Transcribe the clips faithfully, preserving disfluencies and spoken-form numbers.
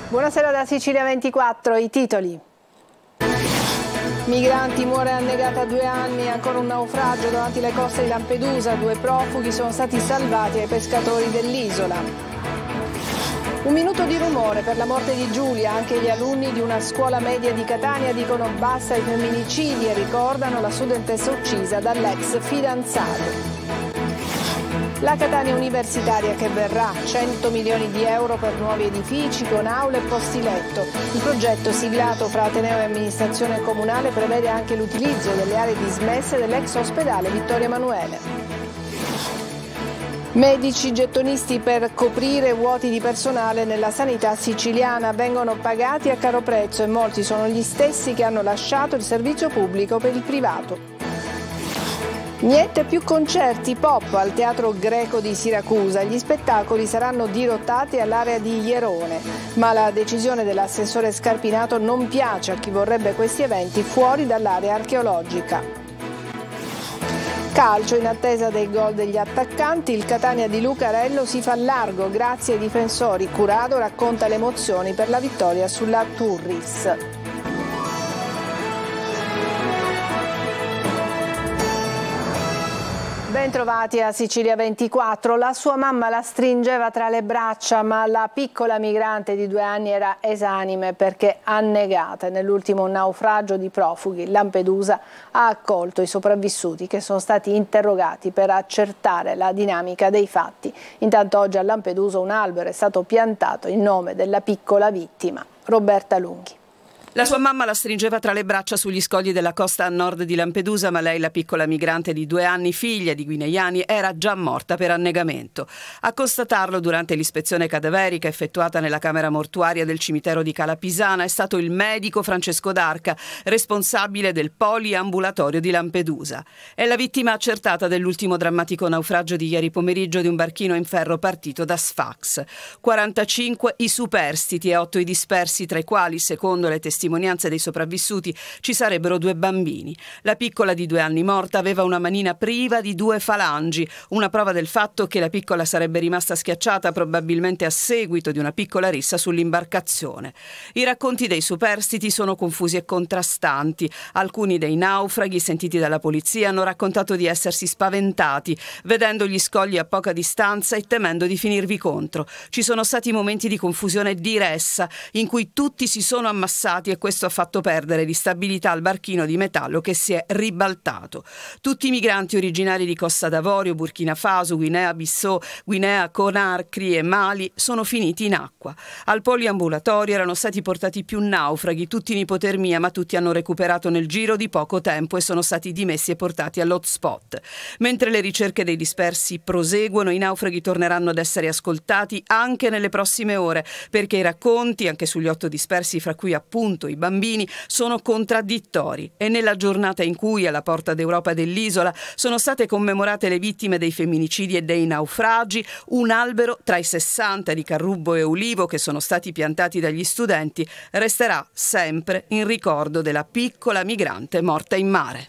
Buonasera da Sicilia ventiquattro, i titoli. Migranti, muore annegata a due anni, ancora un naufragio davanti alle coste di Lampedusa, due profughi sono stati salvati ai pescatori dell'isola. Un minuto di rumore per la morte di Giulia, anche gli alunni di una scuola media di Catania dicono basta ai femminicidi e ricordano la studentessa uccisa dall'ex fidanzato. La Catania universitaria che verrà, cento milioni di euro per nuovi edifici con aule e posti letto. Il progetto siglato fra Ateneo e amministrazione comunale prevede anche l'utilizzo delle aree dismesse dell'ex ospedale Vittorio Emanuele. Medici gettonisti per coprire vuoti di personale nella sanità siciliana vengono pagati a caro prezzo e molti sono gli stessi che hanno lasciato il servizio pubblico per il privato. Niente più concerti pop al Teatro Greco di Siracusa, gli spettacoli saranno dirottati all'area di Ierone, ma la decisione dell'assessore Scarpinato non piace a chi vorrebbe questi eventi fuori dall'area archeologica. Calcio, in attesa dei gol degli attaccanti, il Catania di Lucarello si fa largo grazie ai difensori. Curado racconta le emozioni per la vittoria sulla Turris. Bentrovati a Sicilia ventiquattro. La sua mamma la stringeva tra le braccia, ma la piccola migrante di due anni era esanime perché annegata. Nell'ultimo naufragio di profughi, Lampedusa ha accolto i sopravvissuti che sono stati interrogati per accertare la dinamica dei fatti. Intanto oggi a Lampedusa un albero è stato piantato in nome della piccola vittima. Roberta Lunghi. La sua mamma la stringeva tra le braccia sugli scogli della costa a nord di Lampedusa, ma lei, la piccola migrante di due anni, figlia di guineani, era già morta per annegamento. A constatarlo durante l'ispezione cadaverica effettuata nella camera mortuaria del cimitero di Cala Pisana è stato il medico Francesco D'Arca, responsabile del poliambulatorio di Lampedusa. È la vittima accertata dell'ultimo drammatico naufragio di ieri pomeriggio di un barchino in ferro partito da Sfax. quarantacinque i superstiti e otto i dispersi, tra i quali, secondo le testimonianze testimonianze dei sopravvissuti, ci sarebbero due bambini. La piccola di due anni morta aveva una manina priva di due falangi, una prova del fatto che la piccola sarebbe rimasta schiacciata probabilmente a seguito di una piccola rissa sull'imbarcazione. I racconti dei superstiti sono confusi e contrastanti. Alcuni dei naufraghi sentiti dalla polizia hanno raccontato di essersi spaventati, vedendo gli scogli a poca distanza e temendo di finirvi contro. Ci sono stati momenti di confusione e di ressa in cui tutti si sono ammassati e questo ha fatto perdere di stabilità al barchino di metallo che si è ribaltato. Tutti i migranti originari di Costa d'Avorio, Burkina Faso, Guinea-Bissau, Guinea-Conakry e Mali sono finiti in acqua. Al poliambulatorio erano stati portati più naufraghi, tutti in ipotermia, ma tutti hanno recuperato nel giro di poco tempo e sono stati dimessi e portati all'hotspot. Mentre le ricerche dei dispersi proseguono, i naufraghi torneranno ad essere ascoltati anche nelle prossime ore, perché i racconti, anche sugli otto dispersi, fra cui appunto i bambini, sono contraddittori e nella giornata in cui alla porta d'Europa dell'isola sono state commemorate le vittime dei femminicidi e dei naufragi, un albero tra i sessanta di carrubbo e ulivo che sono stati piantati dagli studenti resterà sempre in ricordo della piccola migrante morta in mare.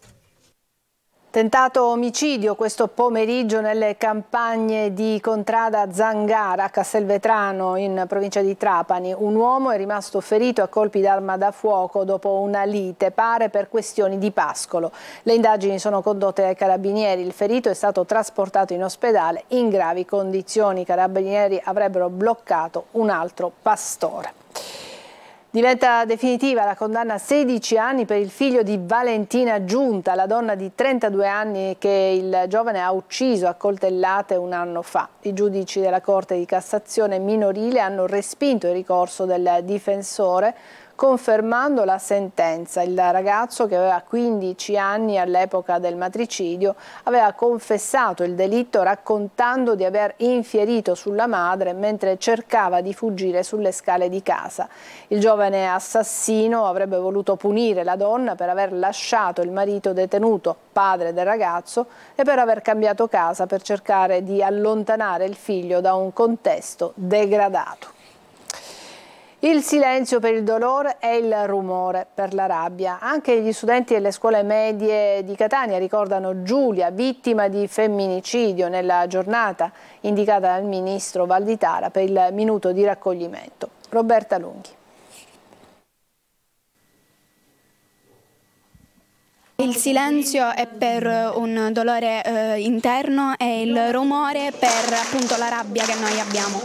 Tentato omicidio questo pomeriggio nelle campagne di Contrada Zangara a Castelvetrano in provincia di Trapani. Un uomo è rimasto ferito a colpi d'arma da fuoco dopo una lite, pare per questioni di pascolo. Le indagini sono condotte dai carabinieri. Il ferito è stato trasportato in ospedale in gravi condizioni. I carabinieri avrebbero bloccato un altro pastore. Diventa definitiva la condanna a sedici anni per il figlio di Valentina Giunta, la donna di trentadue anni che il giovane ha ucciso a coltellate un anno fa. I giudici della Corte di Cassazione minorile hanno respinto il ricorso del difensore, confermando la sentenza. Il ragazzo, che aveva quindici anni all'epoca del matricidio, aveva confessato il delitto raccontando di aver infierito sulla madre mentre cercava di fuggire sulle scale di casa. Il giovane assassino avrebbe voluto punire la donna per aver lasciato il marito detenuto, padre del ragazzo, e per aver cambiato casa per cercare di allontanare il figlio da un contesto degradato. Il silenzio per il dolore e il rumore per la rabbia. Anche gli studenti delle scuole medie di Catania ricordano Giulia, vittima di femminicidio, nella giornata indicata dal ministro Valditara per il minuto di raccoglimento. Roberta Lunghi. Il silenzio è per un dolore eh, interno e il rumore per appunto la rabbia che noi abbiamo.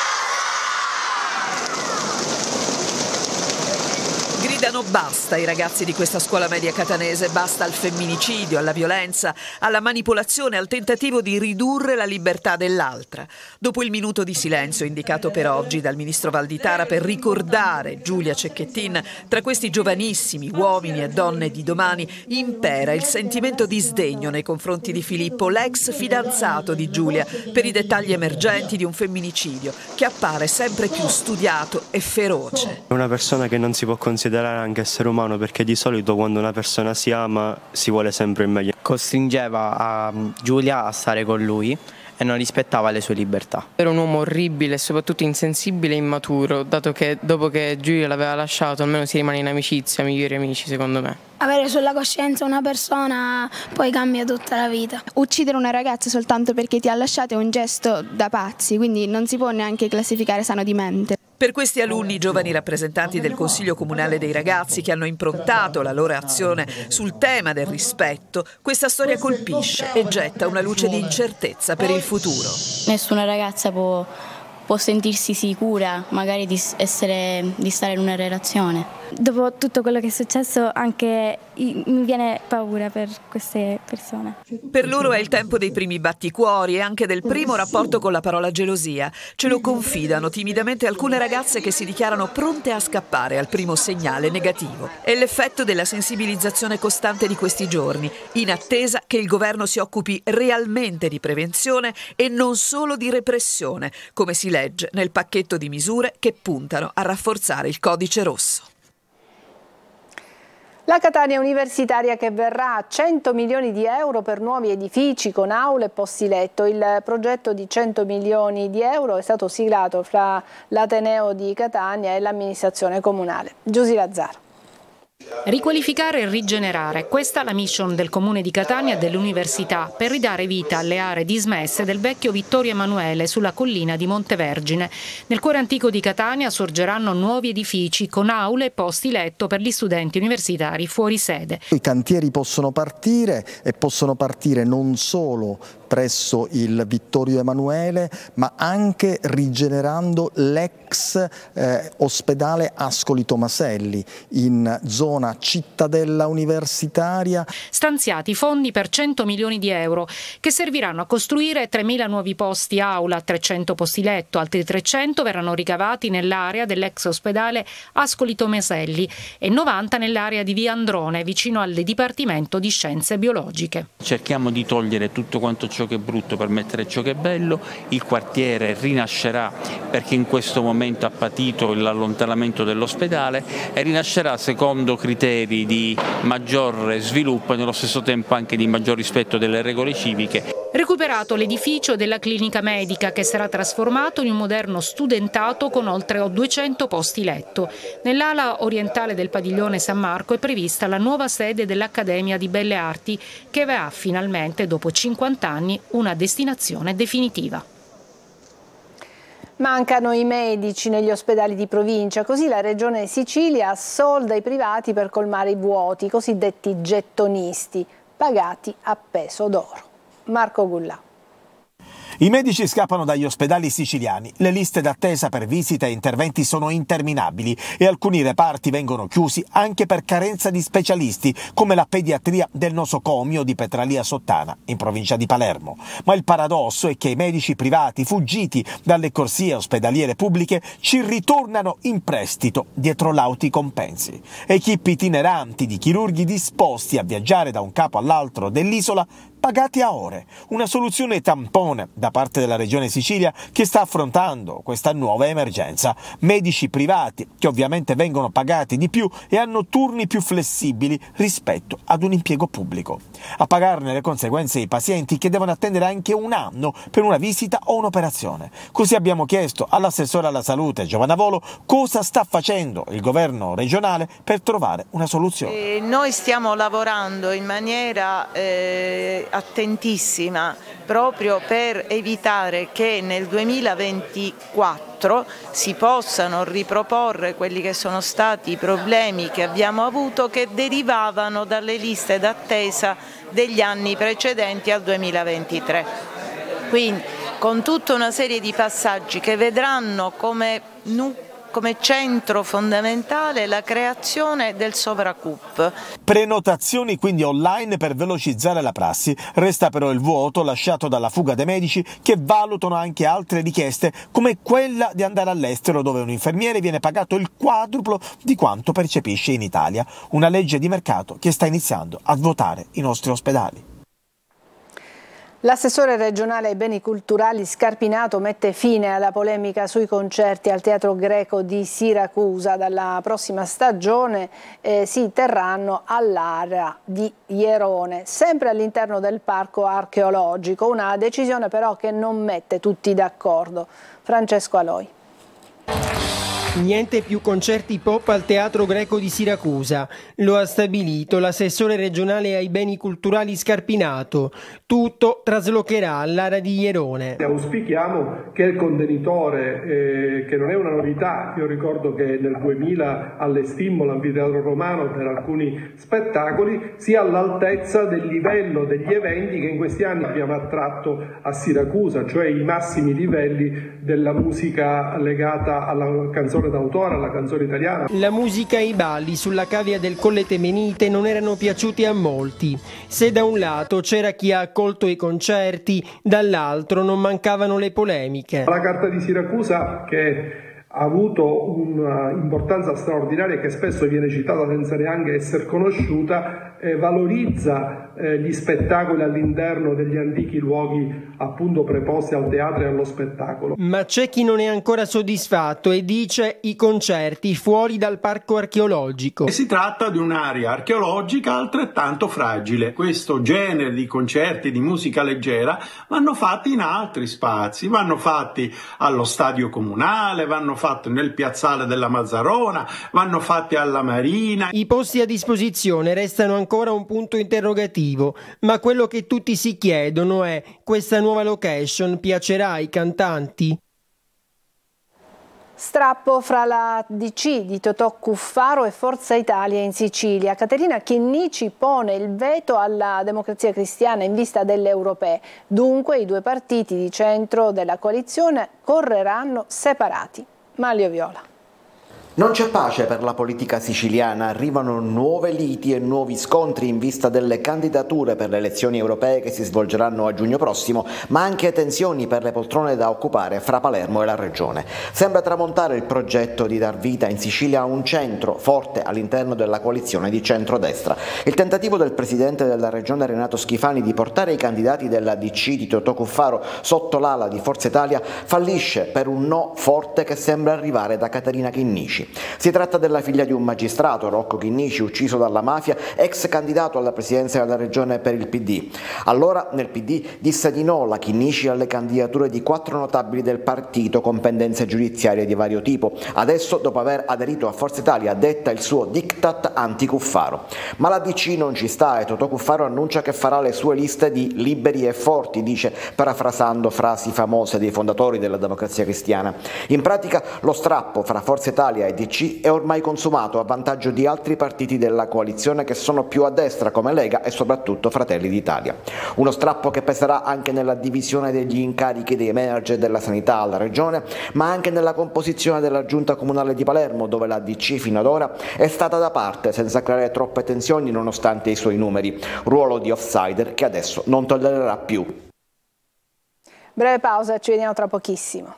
Gridano basta i ragazzi di questa scuola media catanese, basta al femminicidio, alla violenza, alla manipolazione, al tentativo di ridurre la libertà dell'altra. Dopo il minuto di silenzio indicato per oggi dal ministro Valditara per ricordare Giulia Cecchettin, tra questi giovanissimi uomini e donne di domani impera il sentimento di sdegno nei confronti di Filippo, l'ex fidanzato di Giulia, per i dettagli emergenti di un femminicidio che appare sempre più studiato e feroce. È una persona che non si può considerare anche essere umano, perché di solito quando una persona si ama si vuole sempre il meglio. Costringeva a Giulia a stare con lui e non rispettava le sue libertà. Era un uomo orribile e soprattutto insensibile e immaturo, dato che dopo che Giulia l'aveva lasciato almeno si rimane in amicizia, migliori amici secondo me. Avere sulla coscienza una persona poi cambia tutta la vita. Uccidere una ragazza soltanto perché ti ha lasciato è un gesto da pazzi, quindi non si può neanche classificare sano di mente. Per questi alunni, giovani rappresentanti del Consiglio Comunale dei Ragazzi che hanno improntato la loro azione sul tema del rispetto, questa storia colpisce e getta una luce di incertezza per il futuro. Nessuna ragazza può, può sentirsi sicura magari di, essere, di stare in una relazione. Dopo tutto quello che è successo anche mi viene paura per queste persone. Per loro è il tempo dei primi batticuori e anche del primo rapporto con la parola gelosia. Ce lo confidano timidamente alcune ragazze che si dichiarano pronte a scappare al primo segnale negativo. È l'effetto della sensibilizzazione costante di questi giorni, in attesa che il governo si occupi realmente di prevenzione e non solo di repressione, come si legge nel pacchetto di misure che puntano a rafforzare il codice rosso. La Catania Universitaria che verrà a cento milioni di euro per nuovi edifici con aule e posti letto. Il progetto di cento milioni di euro è stato siglato fra l'Ateneo di Catania e l'amministrazione comunale. Giusy Lazzaro. Riqualificare e rigenerare, questa è la mission del Comune di Catania e dell'Università per ridare vita alle aree dismesse del vecchio Vittorio Emanuele sulla collina di Montevergine. Nel cuore antico di Catania sorgeranno nuovi edifici con aule e posti letto per gli studenti universitari fuori sede. I cantieri possono partire e possono partire non solo presso il Vittorio Emanuele, ma anche rigenerando l'ex eh, ospedale Ascoli Tomaselli in zona cittadella universitaria. Stanziati fondi per cento milioni di euro che serviranno a costruire tremila nuovi posti aula, trecento posti letto, altri trecento verranno ricavati nell'area dell'ex ospedale Ascoli Tomaselli e novanta nell'area di Via Androne vicino al Dipartimento di Scienze Biologiche. Cerchiamo di togliere tutto quanto ciò che è brutto per mettere ciò che è bello, il quartiere rinascerà perché in questo momento ha patito l'allontanamento dell'ospedale e rinascerà secondo criteri di maggior sviluppo e nello stesso tempo anche di maggior rispetto delle regole civiche. Recuperato l'edificio della clinica medica che sarà trasformato in un moderno studentato con oltre duecento posti letto. Nell'ala orientale del padiglione San Marco è prevista la nuova sede dell'Accademia di Belle Arti che avrà finalmente dopo cinquanta anni una destinazione definitiva. Mancano i medici negli ospedali di provincia, così la Regione Sicilia assolda i privati per colmare i vuoti, i cosiddetti gettonisti, pagati a peso d'oro. Marco Gullà. I medici scappano dagli ospedali siciliani, le liste d'attesa per visite e interventi sono interminabili e alcuni reparti vengono chiusi anche per carenza di specialisti, come la pediatria del nosocomio di Petralia Sottana, in provincia di Palermo. Ma il paradosso è che i medici privati, fuggiti dalle corsie ospedaliere pubbliche, ci ritornano in prestito dietro lauti compensi. Equipe itineranti di chirurghi disposti a viaggiare da un capo all'altro dell'isola, pagati a ore, una soluzione tampone da parte della Regione Sicilia che sta affrontando questa nuova emergenza. Medici privati che ovviamente vengono pagati di più e hanno turni più flessibili rispetto ad un impiego pubblico. A pagarne le conseguenze i pazienti che devono attendere anche un anno per una visita o un'operazione. Così abbiamo chiesto all'assessore alla salute Giovanna Volo cosa sta facendo il governo regionale per trovare una soluzione. E noi stiamo lavorando in maniera eh, attentissima proprio per evitare che nel duemilaventiquattro si possano riproporre quelli che sono stati i problemi che abbiamo avuto che derivavano dalle liste d'attesa degli anni precedenti al duemilaventitré. Quindi con tutta una serie di passaggi che vedranno come, come centro fondamentale la creazione del Sovracup. Prenotazioni quindi online per velocizzare la prassi. Resta però il vuoto lasciato dalla fuga dei medici che valutano anche altre richieste come quella di andare all'estero dove un infermiere viene pagato il quadruplo di quanto percepisce in Italia. Una legge di mercato che sta iniziando a svuotare i nostri ospedali. L'assessore regionale ai beni culturali Scarpinato mette fine alla polemica sui concerti al Teatro Greco di Siracusa. Dalla prossima stagione eh, si terranno all'area di Ierone, sempre all'interno del parco archeologico. Una decisione però che non mette tutti d'accordo. Francesco Aloi. Niente più concerti pop al Teatro Greco di Siracusa, lo ha stabilito l'assessore regionale ai beni culturali Scarpinato. Tutto traslocherà all'area di Ierone. Auspichiamo che il contenitore, eh, che non è una novità, io ricordo che nel duemila allestimmo l'anfiteatro romano per alcuni spettacoli, sia all'altezza del livello degli eventi che in questi anni abbiamo attratto a Siracusa, cioè i massimi livelli della musica legata alla canzone d'autore, alla canzone italiana. La musica e i balli sulla cavia del Colle Temenite non erano piaciuti a molti. Se da un lato c'era chi ha accolto i concerti, dall'altro non mancavano le polemiche. La carta di Siracusa, che ha avuto un'importanza straordinaria e che spesso viene citata senza neanche essere conosciuta, eh, valorizza eh, gli spettacoli all'interno degli antichi luoghi appunto preposti al teatro e allo spettacolo. Ma c'è chi non è ancora soddisfatto e dice i concerti fuori dal parco archeologico. Si tratta di un'area archeologica altrettanto fragile. Questo genere di concerti di musica leggera vanno fatti in altri spazi, vanno fatti allo stadio comunale, vanno fatti nel piazzale della Mazzarona, vanno fatti alla Marina. I posti a disposizione restano ancora un punto interrogativo, ma quello che tutti si chiedono è: questa nuova location piacerà ai cantanti? Strappo fra la D C di Totò Cuffaro e Forza Italia in Sicilia. Caterina Chinnici pone il veto alla Democrazia Cristiana in vista delle europee. Dunque i due partiti di centro della coalizione correranno separati. Manlio Viola. Non c'è pace per la politica siciliana, arrivano nuove liti e nuovi scontri in vista delle candidature per le elezioni europee che si svolgeranno a giugno prossimo, ma anche tensioni per le poltrone da occupare fra Palermo e la regione. Sembra tramontare il progetto di dar vita in Sicilia a un centro forte all'interno della coalizione di centrodestra. Il tentativo del presidente della regione Renato Schifani di portare i candidati della D C di Totò Cuffaro sotto l'ala di Forza Italia fallisce per un no forte che sembra arrivare da Caterina Chinnici. Si tratta della figlia di un magistrato, Rocco Chinnici, ucciso dalla mafia, ex candidato alla presidenza della regione per il P D. Allora nel P D disse di no la Chinnici alle candidature di quattro notabili del partito con pendenze giudiziarie di vario tipo. Adesso, dopo aver aderito a Forza Italia, detta il suo diktat anti-Cuffaro. Ma la D C non ci sta e Totò Cuffaro annuncia che farà le sue liste di liberi e forti, dice, parafrasando frasi famose dei fondatori della Democrazia Cristiana. In pratica lo strappo fra Forza Italia e D C è ormai consumato a vantaggio di altri partiti della coalizione che sono più a destra come Lega e soprattutto Fratelli d'Italia. Uno strappo che peserà anche nella divisione degli incarichi dei manager della sanità alla regione, ma anche nella composizione della giunta comunale di Palermo, dove la D C fino ad ora è stata da parte senza creare troppe tensioni nonostante i suoi numeri, ruolo di outsider che adesso non tollererà più. Breve pausa, ci vediamo tra pochissimo.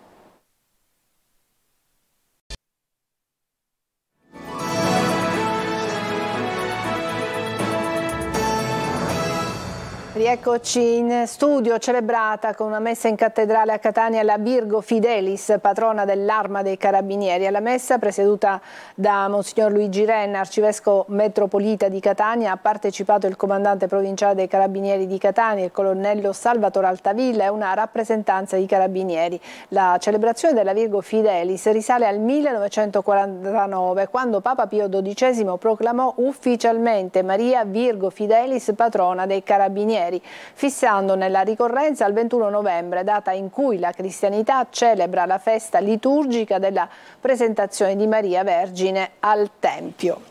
Rieccoci in studio, celebrata con una messa in cattedrale a Catania la Virgo Fidelis, patrona dell'Arma dei Carabinieri. Alla messa, presieduta da Monsignor Luigi Renna, arcivescovo metropolita di Catania, ha partecipato il comandante provinciale dei Carabinieri di Catania, il colonnello Salvatore Altavilla e una rappresentanza di Carabinieri. La celebrazione della Virgo Fidelis risale al millenovecentoquarantanove, quando Papa Pio dodicesimo proclamò ufficialmente Maria Virgo Fidelis, patrona dei Carabinieri. ieri, fissando nella ricorrenza il ventuno novembre, data in cui la cristianità celebra la festa liturgica della presentazione di Maria Vergine al Tempio.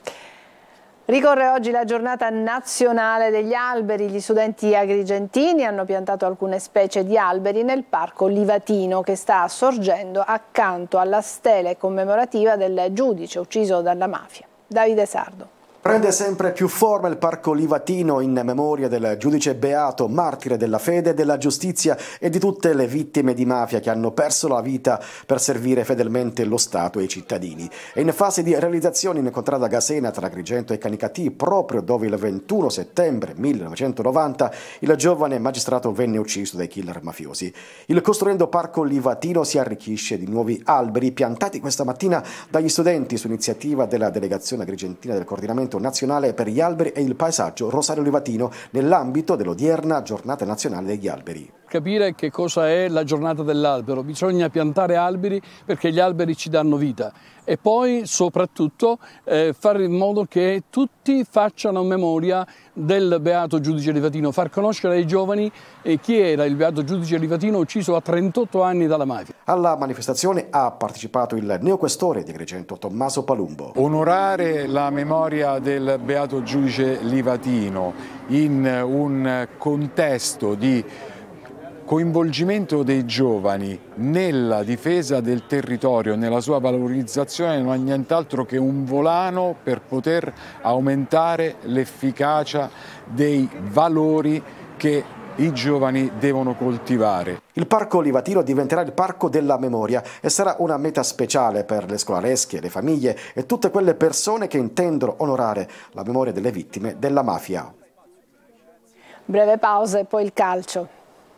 Ricorre oggi la giornata nazionale degli alberi. Gli studenti agrigentini hanno piantato alcune specie di alberi nel parco Livatino, che sta sorgendo accanto alla stele commemorativa del giudice ucciso dalla mafia. Davide Sardo. Prende sempre più forma il parco Livatino in memoria del giudice beato, martire della fede e della giustizia e di tutte le vittime di mafia che hanno perso la vita per servire fedelmente lo Stato e i cittadini. È in fase di realizzazione in contrada Gasena tra Agrigento e Canicattì, proprio dove il ventuno settembre millenovecentonovanta il giovane magistrato venne ucciso dai killer mafiosi. Il costruendo parco Livatino si arricchisce di nuovi alberi piantati questa mattina dagli studenti su iniziativa della delegazione agrigentina del coordinamento nazionale per gli alberi e il paesaggio Rosario Livatino nell'ambito dell'odierna giornata nazionale degli alberi. Capire che cosa è la giornata dell'albero, bisogna piantare alberi perché gli alberi ci danno vita e poi soprattutto eh, fare in modo che tutti facciano memoria del beato giudice Livatino, far conoscere ai giovani eh, chi era il beato giudice Livatino ucciso a trentotto anni dalla mafia. Alla manifestazione ha partecipato il neoquestore di Agrigento Tommaso Palumbo. Onorare la memoria del beato giudice Livatino in un contesto di coinvolgimento dei giovani nella difesa del territorio, nella sua valorizzazione, non è nient'altro che un volano per poter aumentare l'efficacia dei valori che i giovani devono coltivare. Il parco Livatino diventerà il parco della memoria e sarà una meta speciale per le scolaresche, le famiglie e tutte quelle persone che intendono onorare la memoria delle vittime della mafia. Breve pausa e poi il calcio.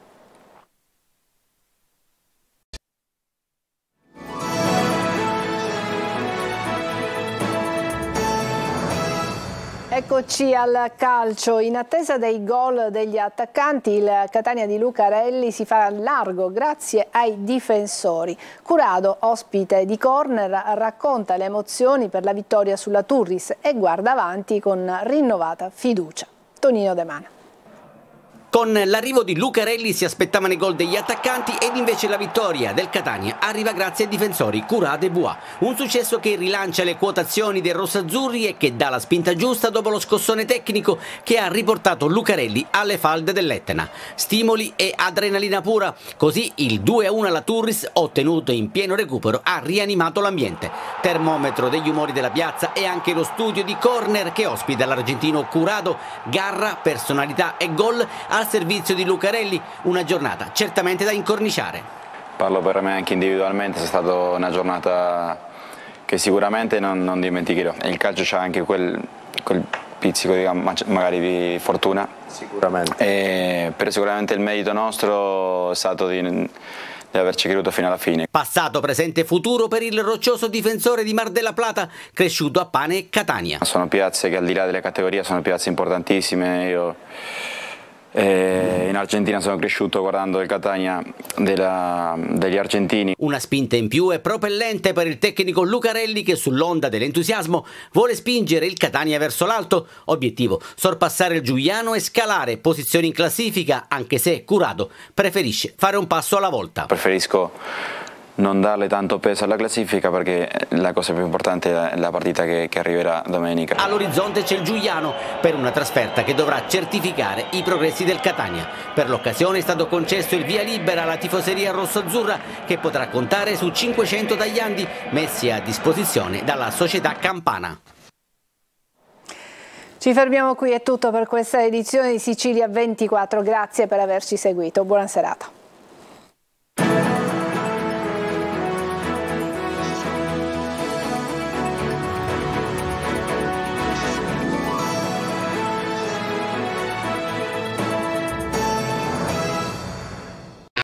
Eccoci al calcio. In attesa dei gol degli attaccanti, il Catania di Lucarelli si fa largo grazie ai difensori. Curado, ospite di corner, racconta le emozioni per la vittoria sulla Turris e guarda avanti con rinnovata fiducia. Tonino De Mana. Con l'arrivo di Lucarelli si aspettavano i gol degli attaccanti ed invece la vittoria del Catania arriva grazie ai difensori Curado e Bois. Un successo che rilancia le quotazioni dei rossazzurri e che dà la spinta giusta dopo lo scossone tecnico che ha riportato Lucarelli alle falde dell'Etna. Stimoli e adrenalina pura. Così il due a uno alla Turris, ottenuto in pieno recupero, ha rianimato l'ambiente. Termometro degli umori della piazza e anche lo studio di corner che ospita l'argentino Curado. Garra, personalità e gol al servizio di Lucarelli, una giornata certamente da incorniciare. Parlo per me anche individualmente, è stata una giornata che sicuramente non, non dimenticherò. Il calcio c'ha anche quel, quel pizzico di, magari di fortuna. Sicuramente. E per sicuramente il merito nostro è stato di, di averci creduto fino alla fine. Passato, presente e futuro per il roccioso difensore di Mar della Plata, cresciuto a Pane e Catania. Sono piazze che al di là delle categorie sono piazze importantissime. Io E in Argentina sono cresciuto guardando il Catania della, degli argentini. Una spinta in più e propellente per il tecnico Lucarelli che sull'onda dell'entusiasmo vuole spingere il Catania verso l'alto. Obiettivo: sorpassare il Giuliano e scalare posizioni in classifica, anche se Curado preferisce fare un passo alla volta. Preferisco non darle tanto peso alla classifica perché la cosa più importante è la partita che, che arriverà domenica. All'orizzonte c'è il Giuliano per una trasferta che dovrà certificare i progressi del Catania. Per l'occasione è stato concesso il via libera alla tifoseria rossoazzurra che potrà contare su cinquecento tagliandi messi a disposizione dalla società campana. Ci fermiamo qui, è tutto per questa edizione di Sicilia ventiquattro, grazie per averci seguito, buona serata.